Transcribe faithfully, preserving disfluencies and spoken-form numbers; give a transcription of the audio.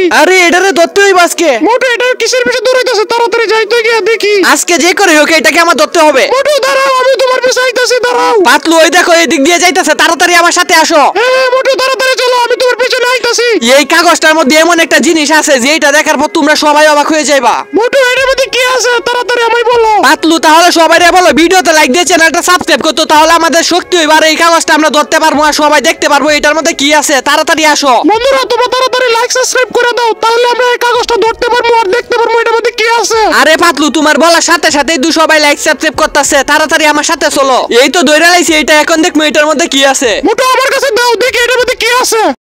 আরে এটারে ধরতে হইব আজকে। মোটু এটা কিসের পিছে দৌড়াইতাছে, তাড়াতাড়ি যাই তো গিয়া দেখি। আজকে যে করে হোক এটাকে আমার ধরতে হবে। মোটু দাঁড়াও, আমি তোমার পিছে আইতাছি, দাঁড়াও। পাতলু ওই দেখো এই দিক দিয়ে যাইতেছে, তাড়াতাড়ি আমার সাথে আসো। হ্যাঁ মোটু তাড়াতাড়ি চলো, আমি তোমার পিছনে আইতাছি। এই কাগজটার মধ্যে এমন একটা জিনিস আছে যে এটা দেখার পর তোমরা সবাই অবাক হয়ে যাইবা। মোটু এটার মধ্যে কি আছে তাড়াতাড়ি আমায় বলো। পাতলু তাহলে সবাই বলো ভিডিওতে লাইক দিয়ে চ্যানেলটা সাবস্ক্রাইব করতে, তাহলে আমাদের শক্তি হইব আর এই কাগজটা আমরা ধরতে পারবো আর সবাই দেখতে পারবো এটার মধ্যে কি আছে। তাড়াতাড়ি আসো বন্ধুরা, তোমরা তাড়াতাড়ি লাইক সাবস্ক্রাইব করে দাও, তাহলে আমরা এই কাগজটা ধরতে পারবো আর দেখতে পারবো এটার মধ্যে কি আছে। আরে পাতলু তোমার বলার সাথে সাথে দু সবাই লাইক সাবস্ক্রাইব করতেছে, তাড়াতাড়ি আমার সাথে চলো। এই তো ধরে লাইছি এটা, এখন দেখবো এটার মধ্যে কি আছে। মোটু আমার কাছে দাও, দেখি এটার মধ্যে কি আছে।